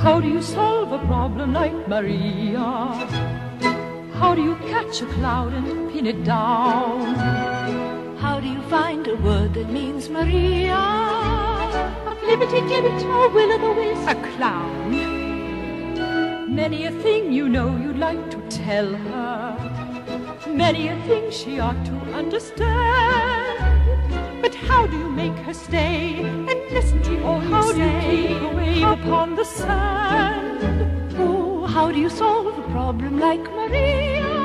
How do you solve a problem like Maria? How do you catch a cloud and pin it down? How do you find a word that means Maria? A flibbity-gibbet, a will-o'-the-wisp, a clown. Many a thing you know you'd like to tell her, many a thing she ought to understand. But how do you make her stay and listen to all you say? How do you keep a wave upon the sand? Oh, how do you solve a problem like Maria?